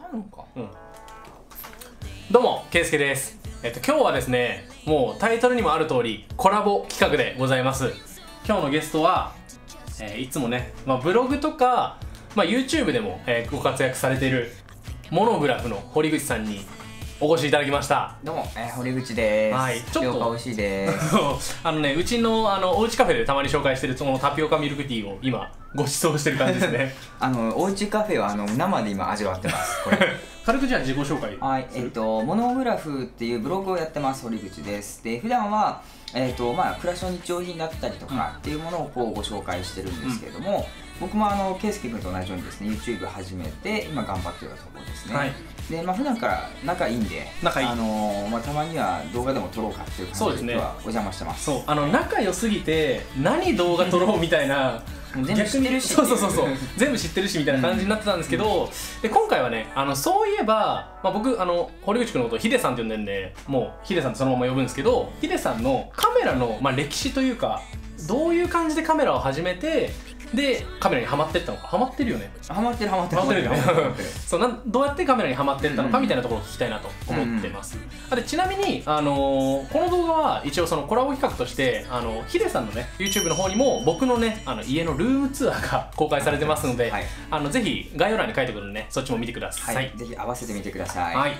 カノンか。 どうも、ケイスケです。今日はですね、もうタイトルにもある通り、コラボ企画でございます。今日のゲストは、いつもね、ブログとか、YouTube でも、ご活躍されているモノグラフの堀口さんにお越しいただきました。 どうも、堀口です。 はい、ちょっとタピオカ美味しいです。 うちのおうちカフェでたまに紹介してるそのタピオカミルクティーを今ご馳走してる感じですね。 おうちカフェは生で今味わってます。これ。 軽くじゃあ自己紹介。 はい、モノグラフっていうブログをやってます堀口です。で、普段は暮らしの日用品だったりとかっていうものをこうご紹介してるんですけれども、僕もケイスケ君と同じようにですね YouTube 始めて今頑張ってるところですね。はい、で普段から仲いいんで、たまには動画でも撮ろうかっていう感じで今日はお邪魔してます。 そう、仲良すぎて何動画撮ろうみたいな全部知ってるし、 そう全部知ってるしみたいな感じになってたんですけど、で今回はねそういえば、僕堀口君のことヒデさんって呼んでるんで、もうヒデさんってそのまま呼ぶんですけど、ヒデさんのカメラの、歴史というか、どういう感じでカメラを始めて、でカメラにハマってったのか。ハマってるよね。 ハマってるよね。そうどうやってカメラにハマってったのかみたいなところを聞きたいなと思ってます。でちなみにこの動画は一応そのコラボ企画としてヒデさんのね YouTube の方にも僕のね家のルームツアーが公開されてますので、ぜひ概要欄に書いてくるのでね、そっちも見てください。 はい、ぜひ合わせてみてください。 はい。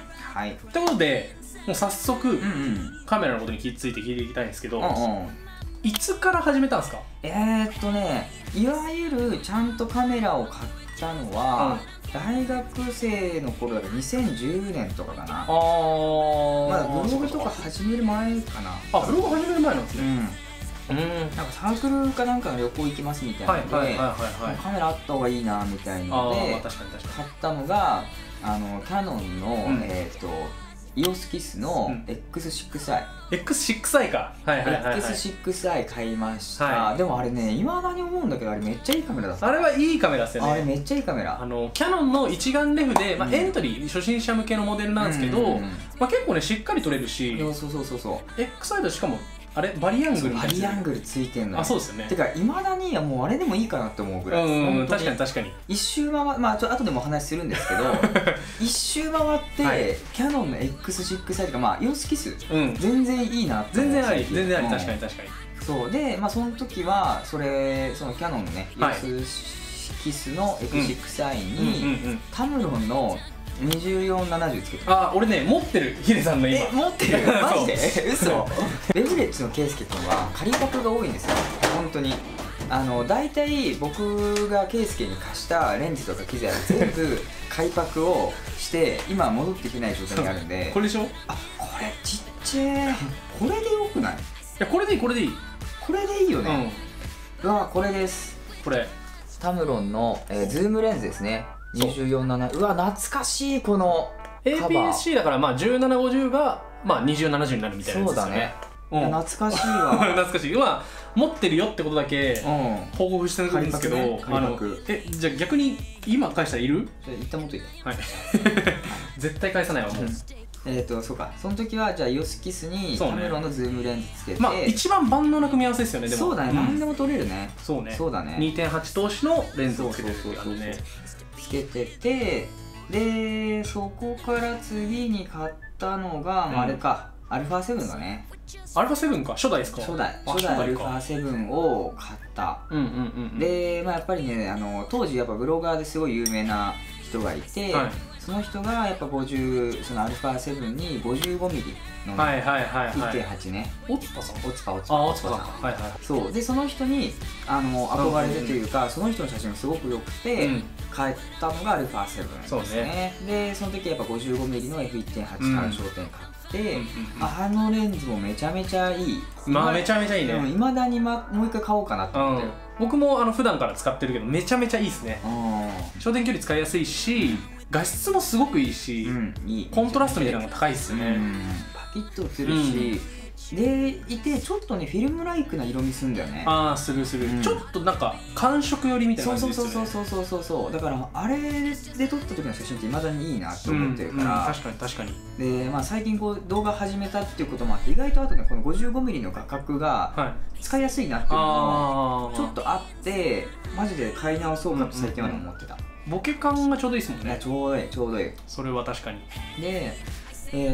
ということでもう早速カメラのことについて聞いていきたいんですけど、いつから始めたんですか？ いわゆるちゃんとカメラを買ったのは、大学生の頃だから2010年とかかな。まだブログとか始める前かな。 あ、ブログ始める前なんですね。 なんかサークルかなんかの旅行行きますみたいなので、カメラあった方がいいなみたいなので買ったのがキャノンのEOS キスの X6i。 X6i か。 X6i 買いました。でもあれね、いまだに思うんだけど、あれめっちゃいいカメラだった。 あれはいいカメラですよね。 あれめっちゃいいカメラ。 キヤノンの一眼レフでエントリー初心者向けのモデルなんですけど、結構ねしっかり撮れるし、 そう X6i としかもあれバリアングルついてんの。 あ、そうですよね。 てかいまだにもうあれでもいいかなって思うぐらい。 確かに一周回後でもお話しするんですけど、一周回ってキヤノンの X6i とかEOS キス全然いいなって思う。 全然あり、確かに。 そうでその時はそのキヤノンのね EOS キスの X6i にタムロンの2470つけてる。 あ、俺ね持ってる。ヒデさんの今持ってる。マジで嘘。レフレッジのケイスケ君は仮パクが多いんですよ、本当に。大体僕がケイスケに貸したレンズとか機材を全部仮パクをして今戻ってきない状態にあるんで。 これでしょ。 あ、これちっちゃい。これでよくない？いや、これでいい。これでいいよね。これです。 これタムロンのズームレンズですね。247。うわ、懐かしい。この APS-C だから1750が2070になるみたいなやつですよね。 懐かしいわ。 懐かしい。持ってるよってことだけ報告してるんですけど、じゃあ逆に今返したらいる？ 一旦持っといて。 はい。絶対返さないわもう。 そうか。その時はじゃあEOSキスにタムロンのズームレンズつけて、 一番万能な組み合わせですよね。でもそうだね、何でも撮れるね。 そうだね。2.8 投資のレンズをつけてるからね。 つけてて、でそこから次に買ったのがあれか、α7 だね。 α7 か。初代ですか。 初代α7 を買った。でやっぱりね当時やっぱブロガーですごい有名な人がいて、その人がやっぱそのα7 に 55mm の 1.8 ね。 オツパさん。 そうで、その人に憧れてというか、その人の写真がすごく良くて買ったのがα7 ですね。でその時やっぱ 55mm の F1.8 単焦点買って、レンズもめちゃめちゃいい。 めちゃめちゃいいね。 いまだにもう一回買おうかなと思ってる。 僕も普段から使ってるけどめちゃめちゃいいですね。焦点距離使いやすいし、画質もすごくいいし、コントラストみたいなのが高いですね。 パキッと映るし、でいてちょっとねフィルムライクな色味するんだよね。 する。ちょっとなんか寒色寄りみたいな感じですよね。 そうだからあれで撮った時の写真っていまだにいいなって思ってるから。 確かに。 で最近動画始めたっていうこともあって、意外とあとねこの 55mm の画角が使いやすいなっていうのもちょっとあって、マジで買い直そうかと最近は思ってた。 ボケ感がちょうどいいですもんいやね。 ちょうどいいちょうどいい。 それは確かに。 でで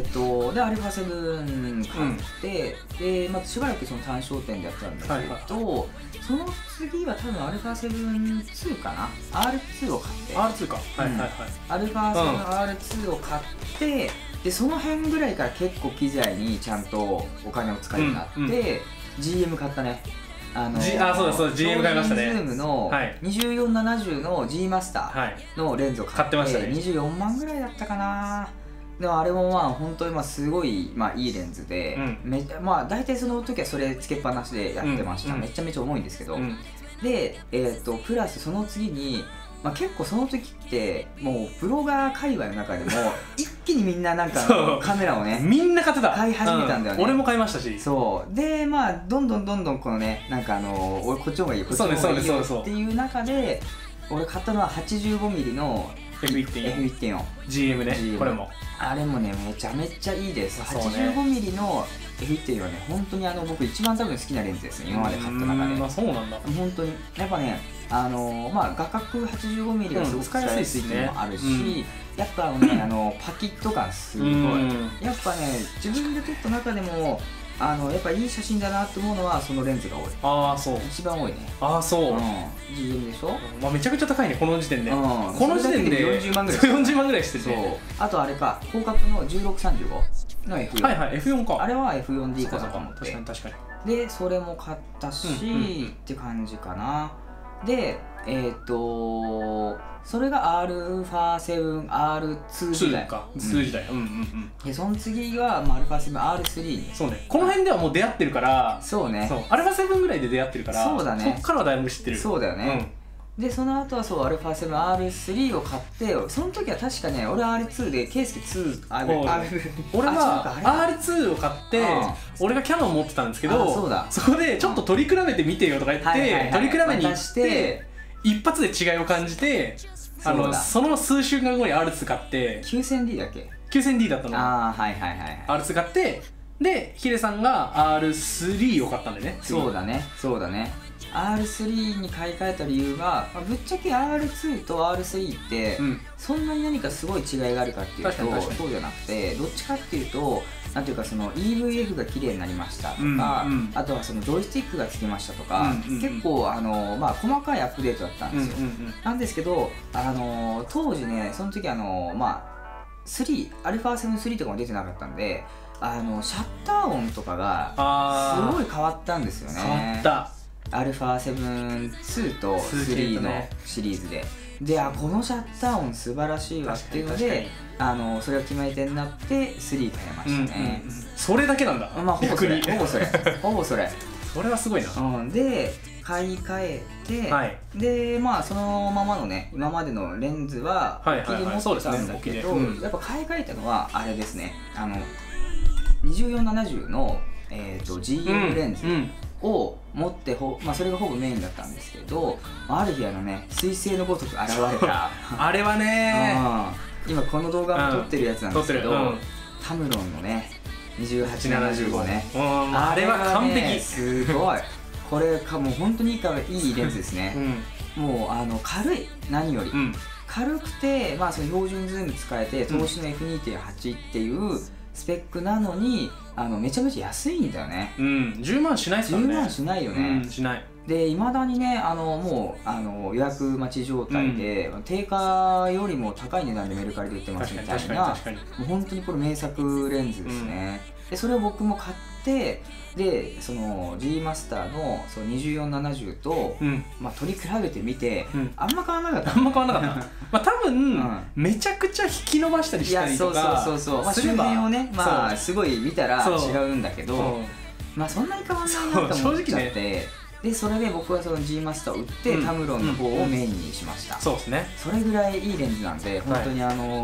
α7 買って、でまたしばらくその単焦点でやったんだけど、その次は多分 α7-2 かな、 R2 を買って、 R2 か、はいはいはい。 α7-R2 を買って、でその辺ぐらいから結構機材にちゃんとお金を使うようになって、GM 買ったね。 そうだそうだ、GM 買いましたね。 ズームの2470の G マスターのレンズを買ってましたね。 24万ぐらいだったかな。でもあれもまあ本当にすごいいいレンズで、大体その時はそれつけっぱなしでやってました。めちゃめちゃ重いんですけど、でプラスその次に、結構その時ってもうブロガー界隈の中でも一気にみんななんかカメラをねみんな買ってた、 買い始めたんだよね。 俺も買いましたし。 そうでどんどんこのね、なんか俺こっちの方がいいこっちの方がいいよっていう中で、俺買ったのは 85mm の F1.4 GM ね。これもあれもねめちゃめちゃいいです。 85mm の F1.4 はね本当に僕一番多分好きなレンズですね、今まで買った中で。 そうなんだ。 本当にやっぱね画角 85mm がすごく使いやすいっていうのもあるし、やっぱパキッと感すごい。やっぱね自分で撮った中でもやっぱいい写真だなと思うのはそのレンズが多い。 ああそう、 一番多いね。 ああそう、 GM でしょ。 めちゃくちゃ高いねこの時点で。この時点で 40万ぐらい 40万ぐらいしてて。 あとあれか、広角の1635の F4。 はいはい、 F4 か。 あれは F4D かなと思って。 確かに確かに。でそれも買ったしって感じかな。でそれが α7R2 時代か、2時代。 でその次はα7R3 に。 そうね、この辺ではもう出会ってるから。 そうね、 α7 ぐらいで出会ってるから、 そうだね、 そっからはだいぶ知ってる。 そうだよね。でその後はそう α7R3 を買って、その時は確かね俺 R2 でケイスケ2 俺は R2 を買って俺がキャノン持ってたんですけど、そこでちょっと取り比べてみてよとか言って取り比べに行って一発で違いを感じて、その数週間後に R2 買って。 9000D だっけ。 9000D だったの。R2 買って、でヒデさんが R3 を買ったんでね。 そうだねそうだね。R3 に買い替えた理由が、ぶっちゃけ R2 と R3 ってそんなに何かすごい違いがあるかっていうとそうじゃなくて、どっちかっていうとなんていうかその EVF が綺麗になりましたとか、あとはそのジョイスティックがつきましたとか、結構細かいアップデートだったんですよ。なんですけど当時ね、その時α7-3 とかも出てなかったんで、シャッター音とかがすごい変わったんですよね。 変わった。 α7-2 と3のシリーズで。でこのシャッター音素晴らしいわっていうのでそれが決め手になって3買いましたね。 それだけなんだ。 ほぼそれほぼそれそれはすごいな。 で買い替えて、でそのままのね今までのレンズは置きで持ってたんだけど、やっぱ買い替えたのはあれですね、2470のGM レンズを持ってそれがほぼメインだったんですけど、ある日彗星のごとく現れたあれはね今この動画も撮ってるやつなんですけど、タムロンのね2875ね、 あれは完璧。 すごいこれもう本当にいいレンズですね。もう軽い、何より軽くてその標準ズーム使えて投資の F2.8 っていうスペックなのにめちゃめちゃ安いんだよね。 10万しないっすからね。 10万しないよね。しない。でいまだにねもう予約待ち状態で、定価よりも高い値段でメルカリで売ってますみたいな、もう本当にこれ名作レンズですね。でそれを僕も買って、でその G マスターの2470と取り比べてみて、あんま変わらなかった。 あんま変わらなかった多分めちゃくちゃ引き伸ばしたりしたりとか、 周辺をねすごい見たら違うんだけど、そんなに変わんないなと思っちゃって、でそれで僕はその G マスターを売ってタムロンの方をメインにしました。 そうですね。 それぐらいいいレンズなんで、本当に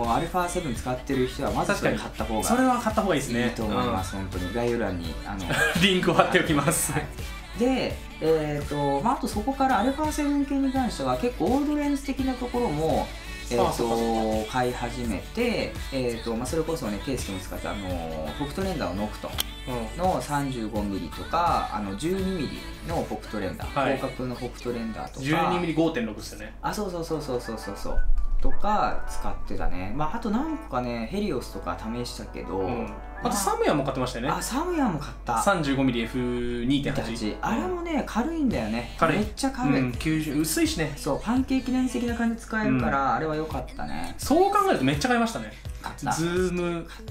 α7 使ってる人はまずそれ買った方が、 それは買った方がいいですね。 いいと思います。本当に概要欄にリンクを貼っておきます。 であとそこから α7 系に関しては結構オールドレンズ的なところも買い始めて、それこそねケイスケも使った北斗レンダーのノクトの 35mm とか12mm の北斗レンダー、広角の北斗レンダーとか 12mm5.6 ですよね。 そうとか使ってたね。まああと何個かねヘリオスとか試したけど、 あとサムヤンも買ってましたよね。 あ、サムヤンも買った。 35mm F2.8。 あれもね軽いんだよね。 軽い、 めっちゃ軽い、 90、薄いしね。 そう、パンケーキレンズ的な感じで使えるから、あれは良かったね。 そう考えるとめっちゃ買いましたね。 買った。 ズーム買った。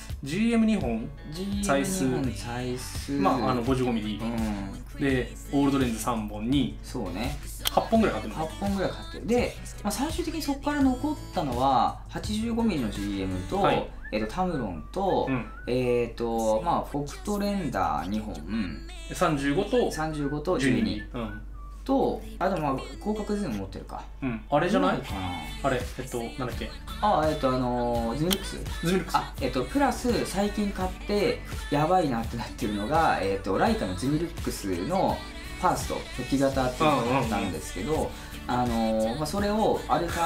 GM2 本、サイズ、まあ55mm、でオールドレンズ3本にそうね 8本ぐらい買ってる。 8本ぐらい買ってる。で、まあ、最終的にそこから残ったのは 85mm の GM と、タムロンと、まあフォクトレンダー2本、35と12と、あとまあ広角ズーム持ってるか。 あれじゃないかな。あれなんだっけ。 ズミルクス。プラス最近買ってやばいなってなってるのがライカのズミルックスのファースト初期型っていうのがあったんですけど、まあ、それを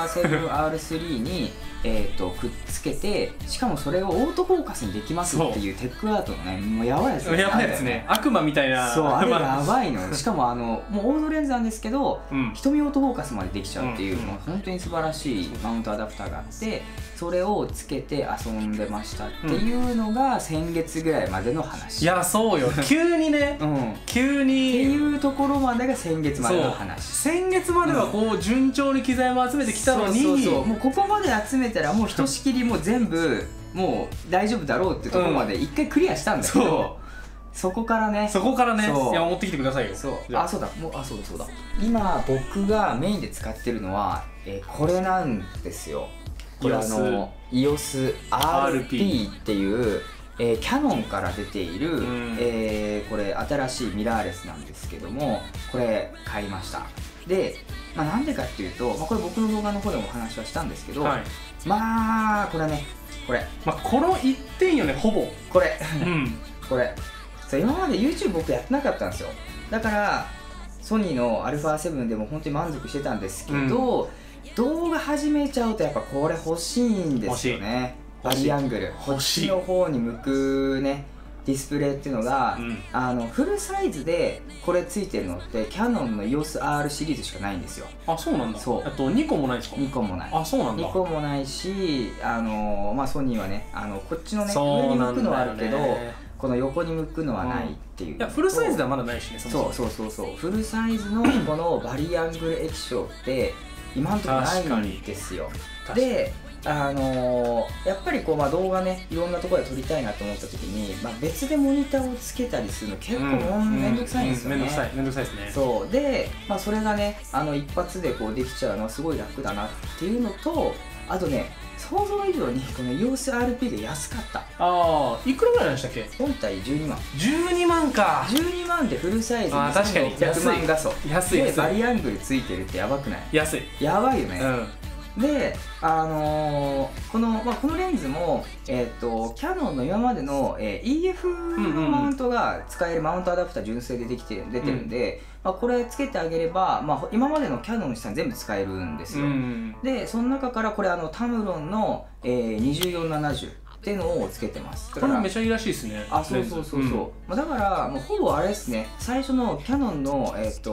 α7R3 にくっつけて、しかもそれをオートフォーカスにできますっていうテックアートのね、もうやばいやつやばいやつね。悪魔みたいな。 そう、あれやばいの。しかももうオートレンズなんですけど、瞳オートフォーカスまでできちゃうっていう、もう本当に素晴らしいマウントアダプターがあって、それをつけて遊んでましたっていうのが先月ぐらいまでの話。 いや、そうよ。急にね、急にっていうところまでが先月までの話。 先月まではこう順調に機材も集めてきたのに、 もうここまで集めたらもうひとしきりもう全部もう大丈夫だろうってところまで一回クリアしたんだけど、そこからね、 いや持ってきてくださいよ。 そうだ、そうだ。今僕がメインで使ってるのはこれなんですよ。これEOS RP っていうキャノンから出ているこれ新しいミラーレスなんですけども、これ買いました。で、まあ、なんでかっていうと、これ僕の動画の方でもお話はしたんですけど、まあこれね、 この1点よね、ほぼこれこれ今まで YouTube 僕やってなかったんですよ。だからソニーの α7 でも本当に満足してたんですけど、動画始めちゃうとやっぱこれ欲しいんですよね。バリアングル、こっちの方に向くねディスプレイっていうのが、フルサイズでこれついてるのってキヤノンの EOS-R シリーズしかないんですよ。 あ、そうなんだ。そう、あと2個もないですか。 2個もない。 あ、そうなんだ。 2個もないし、まあソニーはね、こっちのね上に向くのはあるけど、この横に向くのはないっていう。 いや、フルサイズではまだないしね。 そうフルサイズのこのバリアングル液晶って今のところないんですよ。で、やっぱりこう、まあ、動画ねいろんなところで撮りたいなと思った時に、まあ、別でモニターをつけたりするの結構めんどくさいんですよね。 めんどくさいですね。 そうで、まあ、それがね一発でこうできちゃうのはすごい楽だなっていうのと、あとね想像以上にこの EOS-RP が安かった。 ああ、いくらぐらいでしたっけ。 本体12万。 12万か。 12万でフルサイズ 2600 万画素安い。 でバリアングルついてるってやばくない？ 安い。 やばいよね。で、このレンズも、キヤノンの今までの、EF のマウントが使えるマウントアダプター純正で出てるんで、これつけてあげれば、今までのキヤノンの資産全部使えるんですよ。で、その中からこれタムロンの、2470っていうのをつけてます。 これめちゃいいらしいですね。 あ、そうだからもうほぼあれですね、最初のキヤノンの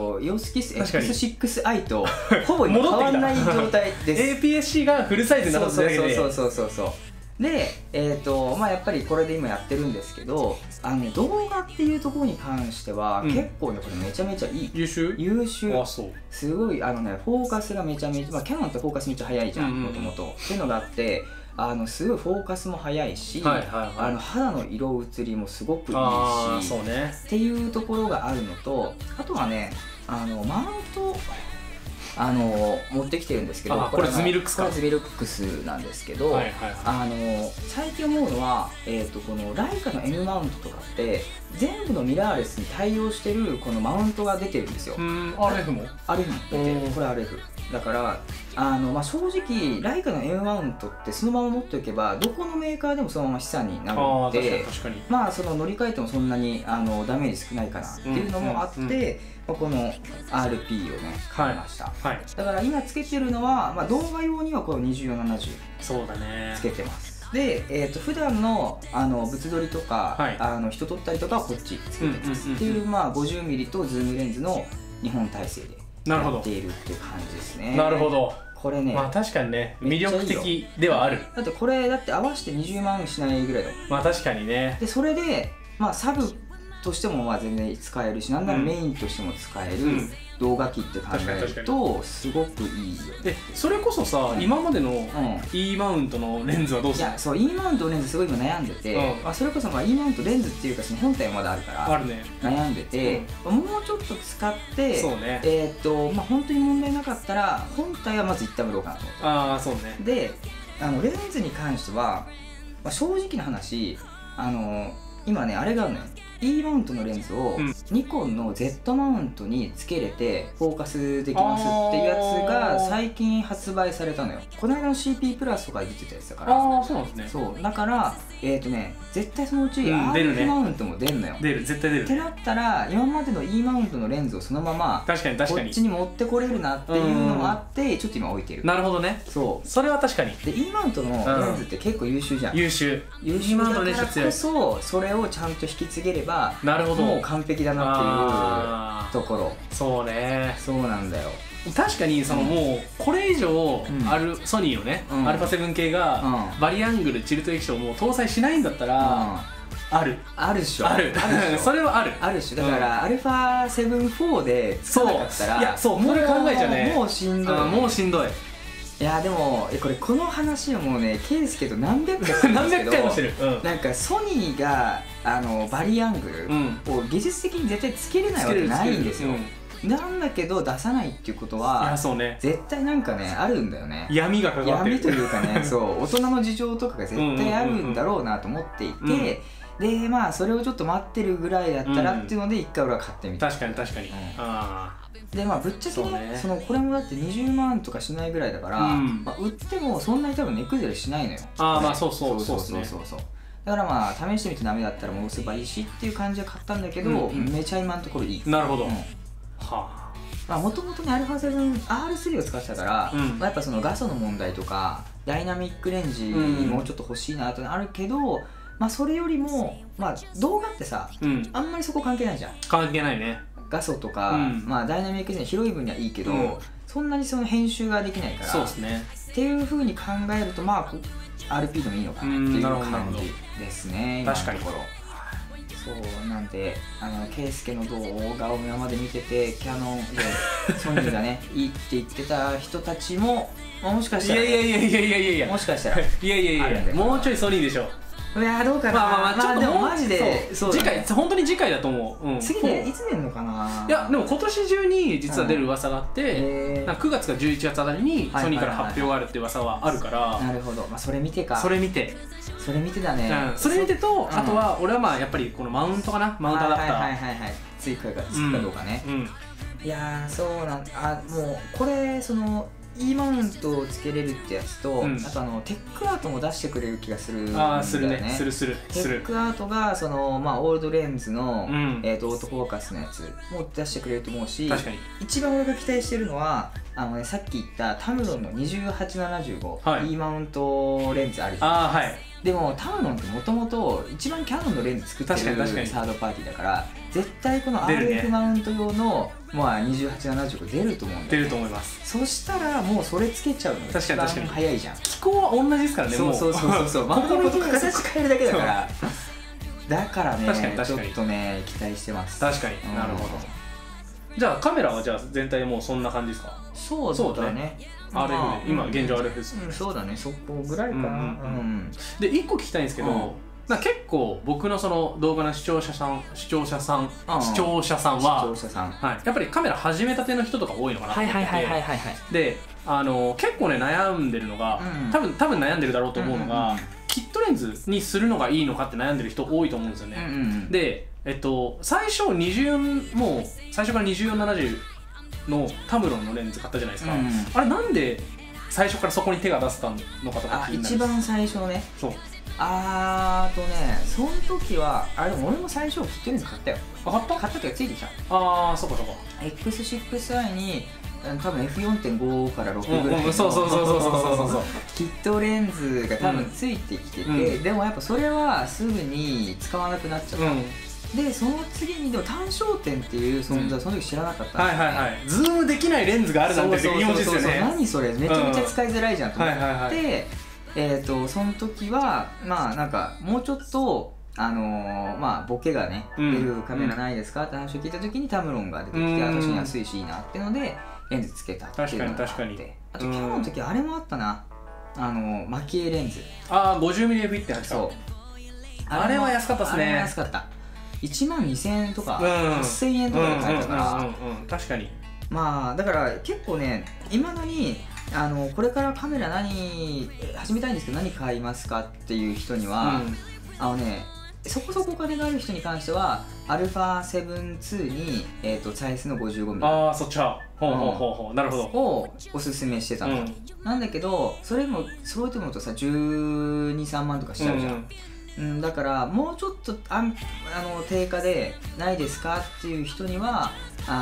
EOS X6i とほぼ変わらない状態です。 APS-C がフルサイズになっただけで。 そうで、まあやっぱりこれで今やってるんですけど、動画っていうところに関しては結構ねこれめちゃめちゃいい。優秀。あ、そう。すごいフォーカスがめちゃめちゃ、キヤノンってフォーカスめっちゃ速いじゃん、もともとっていうのがあって、すごいフォーカスも速いし、肌の色移りもすごくいいし、っていうところがあるのと、あとはねマウント持ってきてるんですけど、 これズミルックスか。 これズミルックスなんですけど、最近思うのはこのライカの M マウントとかって全部のミラーレスに対応してるこのマウントが出てるんですよ。 RF も出てる。これ RFだから、正直ライカの M マウントってそのまま持っておけばどこのメーカーでもそのまま資産になるので、その乗り換えてもそんなにダメージ少ないかなっていうのもあって、この RP をね買いました。だから今つけてるのは、動画用にはこの2470つけてます。で、普段の物撮りとか、人撮ったりとかはこっちつけてますっていう、50mm とズームレンズの2本体制でやっているっていう感じですね。 なるほど。 これね、 まあ確かにね魅めっちゃいいよ力的ではある。 だってこれだって合わせて20万しないぐらいだよ。 まあ確かにね。 でそれでまあサブとしてもまあ全然使えるし、なんならメインとしても使える動画機って考えるとすごくいいよ。 でそれこそさ、今までの E マウントのレンズはどうするの？ いやそう E マウントレンズすごい今悩んでて、まあそれこそまあ E マウントレンズっていうかその本体はまだあるからあるね。 悩んでて、もうちょっと使ってそうね。 まあ本当に問題なかったら本体はまず一旦売ろうかなと思って。 ああそうね。 でレンズに関しては、まあ、正直な話今ねあれがあるのよ。E マウントのレンズをニコンの Z マウントにつけれてフォーカスできますっていうやつが最近発売されたのよ。この間の CP プラスとかで出てたやつだから。 ああそうなんですね。 そうだから絶対そのうち RF マウントも出るのよ。 出る、絶対出る。 ってなったら今までの E マウントのレンズをそのままこっちに持ってこれるなっていうのもあってちょっと今置いてる。 なるほどね。 そうそれは確かに。 で E マウントのレンズって結構優秀じゃん。優秀だからこそそれをちゃんと引き継げればなるほど、 もう完璧だなっていうところ。 そうね、 そうなんだよ。 確かにそのもうこれ以上あるソニーのね α7 系がバリアングルチルト液晶をもう搭載しないんだったらあるっしょ。 あるそれはあるあるっしょ。だから α7-4 でつかなかったら、 いやそうそれ考えちゃね、 もうしんどい。 もうしんどい。 いやでもこの話はもうねケイスケと何百回もしてる。なんかソニーがバリアングルを技術的に絶対つけれないわけないんですよ。なんだけど出さないっていうことは絶対なんかねあるんだよね。 闇がかかってる。 闇というかね、そう大人の事情とかが絶対あるんだろうなと思っていて、でまあそれをちょっと待ってるぐらいだったらっていうので一回俺は買ってみた。 確かに確かに。 でまあぶっちゃけね、これもだって20万とかしないぐらいだから、まあ売ってもそんなに多分値崩れしないのよ。 ああまあそうそうだからまあ試してみてダメだったら戻せばいいしっていう感じで買ったんだけど、めちゃ今のところいい。 なるほど。 もともとね α7R3 を使ってたから、やっぱその画素の問題とかダイナミックレンジもうちょっと欲しいなとあるけど、まあそれよりもまあ動画ってさ、あんまりそこ関係ないじゃん。 関係ないね。 画素とか、まあダイナミックレンジ広い分にはいいけど、そんなにその編集ができないから、 そうですね。 っていうふうに考えるとまあ RP でもいいのかなっていう感じですね。 確かに。 そうなんでケイスケの動画を今まで見ててキヤノンでソニーがねいいって言ってた人たちももしかしたらいやもしかしたらもうちょいソニーでしょ。 いやどうかな。 まあちょっとでもマジで次回本当に次回だと思う。 次ねいつ出るのかな。 いやでも今年中に実は出る噂があって9月か11月あたりにソニーから発表があるって噂はあるから。 なるほど。まあそれ見てか。 それ見てだね。 それ見てとあとは俺はまあやっぱりこのマウントかな、マウントアダプターつくかどうかね。いやそうなんもうこれそのE マウントをつけれるってやつと、あとテックアートも出してくれる気がするんだよね。 するね。テックアートがそのまあオールドレンズのオートフォーカスのやつも出してくれると思うし、一番俺が期待してるのはさっき言ったタムロンの2875 E マウントレンズあるじゃん。でもタムロンってもともと一番キヤノンのレンズ作ってるサードパーティーだから絶対この RF マウント用のまあ2875出ると思うんだよね。出ると思います。そしたらもうそれつけちゃうのが一番早いじゃん。 機構は同じですからね。 そう心と形変えるだけだからだからねちょっとね期待してます。 確かに。なるほど。じゃあカメラはじゃあ全体もうそんな感じですか？ そうだね。 RF 今現状 RF です。 そうだね、そこぐらいかな。 で1個聞きたいんですけど、結構僕のその動画の視聴者さんはやっぱりカメラ始めたての人とか多いのかなと思ってて、で結構ね悩んでるのが多分悩んでるだろうと思うのがキットレンズにするのがいいのかって悩んでる人多いと思うんですよね。で最初から2470のタムロンのレンズ買ったじゃないですか。あれなんで最初からそこに手が出せたのかとか気になる。 一番最初のね。そうその時はでも俺も最初キットレンズ買ったよ。買った時はついてきた。 そうか X6i に多分 F4.5 から6ぐらいのそうキットレンズが多分ついてきてて、でもやっぱそれはすぐに使わなくなっちゃった。 でその次にでも単焦点っていう存在をその時知らなかったんですよね。 はいはいはい。ズームできないレンズがあるなんて気持ちですよね。 何それめちゃめちゃ使いづらいじゃんと思って、その時はまあなんかもうちょっとまあボケがね出るカメラないですかって話を聞いた時にタムロンが出てきて、確かに安いしいいなっていうのでレンズつけたっていうのがあって、あとキヤノンの時あれもあったな、マキエレンズ。 ああ 50mm F1.8。そう、あれは安かったですね。あれは安かった。12000円とか8000円とかで買えたから、 確かに。まあだから結構ね、いまだにこれからカメラ始めたいんですけど何買いますかっていう人には、そこそこお金がある人に関しては α7-2 にサイズの 55mm。 ああそっちはなるほどをおすすめしてたの、なんだけどそれも揃えてもらうとさ12、3万とかしちゃうじゃん、だからもうちょっと定価でないですかっていう人には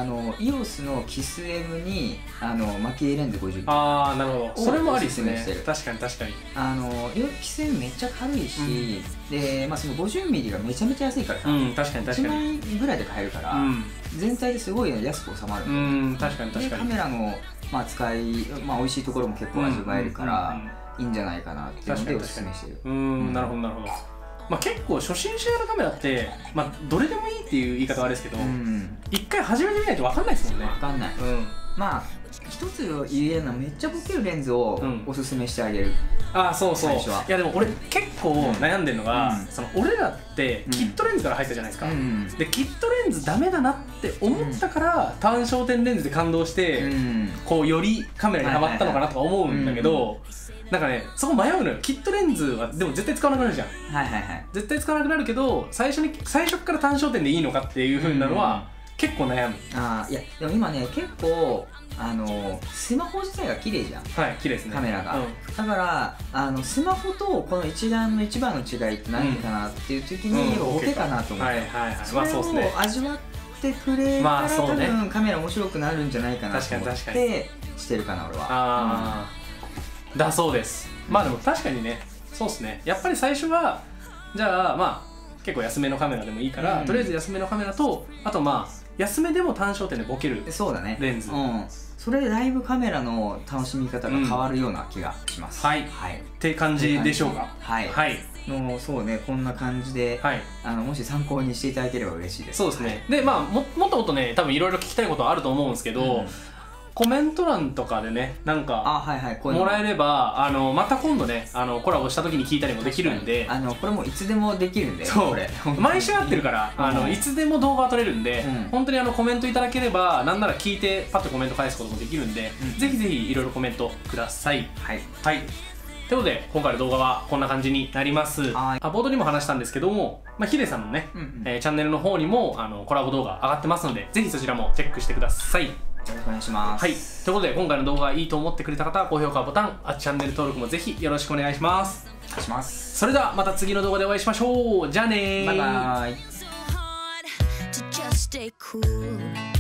EOS のキス M にマキエレンズ 50mm。 ああなるほど、それもありですね。確かに確かに。 キス M めっちゃ軽いし、でその 50mm がめちゃめちゃ安いからさ、 確かに確かに 1万円ぐらいで買えるから、全体ですごい安く収まる。 確かに確かに。 でカメラの使い美味しいところも結構味わえるからいいんじゃないかなっていうのでおすすめしてる。 なるほどなるほど。結構初心者用のカメラって、どれでもいいっていう言い方はあれですけど、一回始めてみないと分かんないですもんね。 分かんない。一つ言えるのはめっちゃボケるレンズをおすすめしてあげる。 そうそう。いやでも俺結構悩んでるのが、俺らってキットレンズから入ったじゃないですか。でキットレンズダメだなって思ったから単焦点レンズで感動してこうよりカメラにハマったのかなとか思うんだけど、なんかねそこ迷うのよ。キットレンズはでも絶対使わなくなるじゃん。絶対使わなくなるけど最初から単焦点でいいのかっていう風なのは結構悩む。 いやでも今ね結構スマホ自体が綺麗じゃん。 はい、綺麗ですねカメラが。だからスマホとこの一眼の一番の違いって何かなっていう時にボケかなと思って、それを味わってくれたら多分カメラ面白くなるんじゃないかなと思ってしてるかな俺は。 だそうです。でも確かにね、そうですね。やっぱり最初はじゃあ結構安めのカメラでもいいから、とりあえず安めのカメラとあと安めでも単焦点でボケるレンズ。 それでだいぶカメラの楽しみ方が変わるような気がします。 って感じでしょうか。 そうね、こんな感じでもし参考にしていただければ嬉しいです。 そうですね。でもっともっとね多分いろいろ聞きたいことはあると思うんですけど、コメント欄とかでねなんかもらえればまた今度ねコラボした時に聞いたりもできるんで、 これもいつでもできるんで、 毎週やってるからいつでも動画撮れるんで、本当にコメントいただければなんなら聞いてパッとコメント返すこともできるんで、ぜひぜひいろいろコメントください。ということで今回の動画はこんな感じになります。冒頭にも話したんですけども、ヒデさんのねチャンネルの方にもコラボ動画上がってますので、ぜひそちらもチェックしてください。 よろしくお願いします。 ということで今回の動画がいいと思ってくれた方は高評価ボタン、チャンネル登録もぜひよろしくお願いします。それではまた次の動画でお会いしましょう。じゃあねー。 バイバイ。